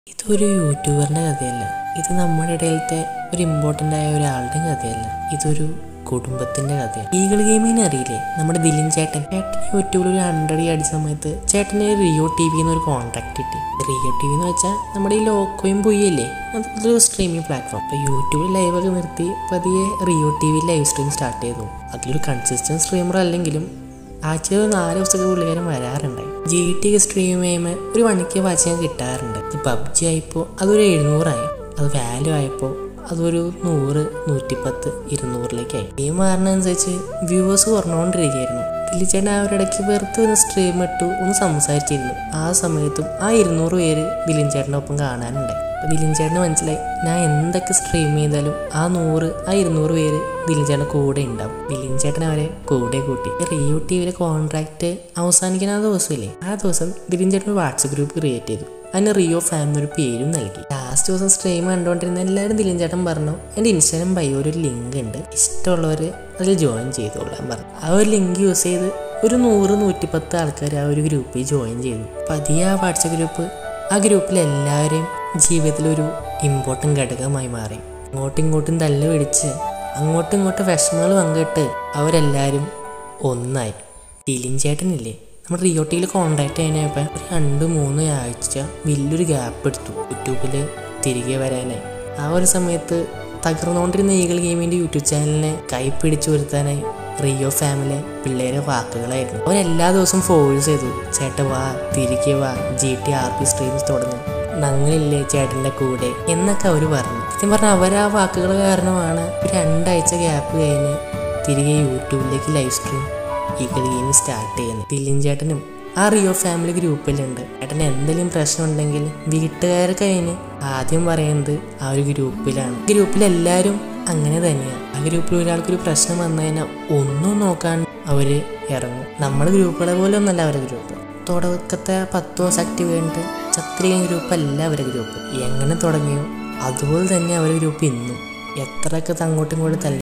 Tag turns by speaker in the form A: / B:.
A: ഇതൊരു യൂട്യൂബറിൻ്റെ കഥയല്ല. ഇത് നമ്മുടെ ഇടയിലത്തെ ഒരു ഇമ്പോർട്ടൻ്റ് ആയ ഒരാളുടെ കഥയല്ല. ഇതൊരു കുടുംബത്തിൻ്റെ കഥയാണ്. ഈഗിൾ ഗെയിമിനെ അറിയില്ലേ? നമ്മുടെ ദിലിൻ ചേട്ടൻ യൂട്യൂബിൽ ഒരു 100 അടിച്ച സമയത്ത് ചേട്ടന് റിയോ TV എന്നൊരു കോൺട്രാക്ട് കിട്ടി. റിയോ TV എന്ന് വെച്ചാൽ നമ്മുടെ ഈ ലോക്കോയും പൊയ്യല്ലേ, അതൊരു സ്ട്രീമിംഗ് പ്ലാറ്റ്ഫോം. അപ്പോൾ യൂട്യൂബിൽ ലൈവൊക്കെ നിർത്തി പതിയെ Rio TV live stream start ചെയ്തു. അതിലൊരു കൺസിസ്റ്റൻറ്റ് സ്ട്രീമർ അല്ലെങ്കിലും ആഴ്ചയിൽ 4 ദിവസമൊക്കെ പുള്ളിക്കാരൻ വരാറുണ്ടായി. GT സ്ട്രീം ചെയ്യുമ്പോൾ ഒരു 1 മണിക്ക് വാച്ച് ചെയ്യാൻ കിട്ടാറുണ്ട്. PUBG ആയപ്പോൾ അതൊരു 700 ആയി. അത് വാല്യൂ ആയപ്പോൾ അതൊരു 100, 110, 200 ഗെയിം മാറുന്നതനുസരിച്ച് വ്യൂവേഴ്സ് കുറഞ്ഞുകൊണ്ടിരിക്കുകയായിരുന്നു. ദിലിച്ചേട്ടൻ അവരിടയ്ക്ക് വെറുതെ ഒന്ന് സ്ട്രീം ഇട്ടു, ഒന്ന് സംസാരിച്ചിരുന്നു. ആ സമയത്തും ആ 200 പേര് ദിലിൻ ചേട്ടൻ്റെ ഒപ്പം കാണാനുണ്ടായി. അപ്പോൾ ദിലിൻ ചേട്ടന് മനസ്സിലായി, ഞാൻ എന്തൊക്കെ സ്ട്രീം ചെയ്താലും ആ 100, ആ 200 പേര് ദിലിൻ ചേട്ടൻ്റെ കൂടെ ഉണ്ടാവും. ദിലിൻ ചേട്ടൻ അവരെ കൂടെ കൂട്ടി. റിയോ TVയിലെ കോൺട്രാക്ട് അവസാനിക്കുന്ന ആ ദിവസമില്ലേ, ആ ദിവസം ദിലിൻ ചേട്ടൻ ഒരു വാട്സപ്പ് ഗ്രൂപ്പ് ക്രിയേറ്റ് ചെയ്തു. അതിന് റിയോ ഫാമിലി ഒരു പേരും നൽകി. ലാസ്റ്റ് ദിവസം സ്ട്രീം കണ്ടുകൊണ്ടിരുന്ന എല്ലാവരും ദിലിൻ ചേട്ടൻ പറഞ്ഞു, എൻ്റെ ഇൻസ്റ്റാഗ്രാം ബയോ ഒരു ലിങ്ക് ഉണ്ട്, ഇഷ്ടമുള്ളവർ അതിൽ ജോയിൻ ചെയ്തോളാൻ പറഞ്ഞു. ആ ഒരു ലിങ്ക് യൂസ് ചെയ്ത് ഒരു 100, 110 ആൾക്കാർ ആ ഒരു ഗ്രൂപ്പിൽ ജോയിൻ ചെയ്തു. പതിയെ ആ വാട്സപ്പ് ഗ്രൂപ്പ് ആ ഗ്രൂപ്പിൽ എല്ലാവരെയും ജീവിതത്തിലൊരു ഇമ്പോർട്ടൻ്റ് ഘടകമായി മാറി. അങ്ങോട്ടും ഇങ്ങോട്ടും തല്ല് പിടിച്ച് അങ്ങോട്ടും ഇങ്ങോട്ടും വിഷമങ്ങൾ പങ്കിട്ട് അവരെല്ലാവരും ഒന്നായി. ദിലിൻ ചേട്ടനില്ലേ, നമ്മുടെ റിയോ TVയിൽ കോൺടാക്ട് ചെയ്യാനായപ്പോൾ 2-3 ആഴ്ച വലിയൊരു ഗ്യാപ്പ് എടുത്തു യൂട്യൂബിൽ തിരികെ വരാനായി. ആ ഒരു സമയത്ത് തകർന്നുകൊണ്ടിരുന്ന ഈഗിൾ ഗെയിമിൻ്റെ യൂട്യൂബ് ചാനലിനെ കൈപ്പിടിച്ചു വരുത്താനായി റിയോ ഫാമിലി പിള്ളേരെ വാക്കുകളായിരുന്നു. അവരെല്ലാ ദിവസവും ഫോഴ്സ് ചെയ്തു, ചേട്ടൻ വാ, തിരികെ വാ, GT RP സ്ട്രീംസ് തുടങ്ങും, ഞങ്ങളില്ലേ ചേട്ടൻ്റെ കൂടെ എന്നൊക്കെ അവർ പറഞ്ഞു. സത്യം പറഞ്ഞാൽ അവരാ വാക്കുകൾ കാരണമാണ് 2 ആഴ്ച ഗ്യാപ്പ് കഴിഞ്ഞ് തിരികെ യൂട്യൂബിലേക്ക് live stream eagle game start ചെയ്യുന്നത്. ദിലിൻ ചേട്ടനും ആ റിയോ ഫാമിലി ഗ്രൂപ്പിലുണ്ട്. ചേട്ടന് എന്തെങ്കിലും പ്രശ്നം ഉണ്ടെങ്കിൽ വീട്ടുകാരെ കഴിഞ്ഞ് ആദ്യം പറയുന്നത് ആ ഒരു ഗ്രൂപ്പിലാണ്. ഗ്രൂപ്പിലെല്ലാവരും അങ്ങനെ തന്നെയാണ്. ആ ഗ്രൂപ്പിൽ ഒരാൾക്കൊരു പ്രശ്നം വന്നു കഴിഞ്ഞാൽ ഒന്നും നോക്കാൻ അവർ ഇറങ്ങും. നമ്മുടെ ഗ്രൂപ്പുകളെ പോലെ ഒന്നല്ല അവരുടെ ഗ്രൂപ്പ്. തുടക്കത്തെ 10 ദിവസം ആക്റ്റീവ് കഴിഞ്ഞിട്ട് ചത്രികൻ ഗ്രൂപ്പല്ല അവരുടെ ഗ്രൂപ്പ്. എങ്ങനെ തുടങ്ങിയോ അതുപോലെ തന്നെ അവരുടെ ഗ്രൂപ്പ് ഇന്നും. എത്രയൊക്കെ അങ്ങോട്ടും ഇങ്ങോട്ടും